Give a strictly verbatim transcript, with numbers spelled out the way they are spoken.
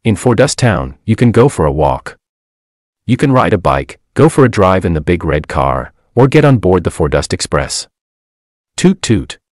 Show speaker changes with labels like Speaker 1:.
Speaker 1: In Fordust Town, you can go for a walk. You can ride a bike, go for a drive in the big red car, or get on board the Fordust Express. Toot toot.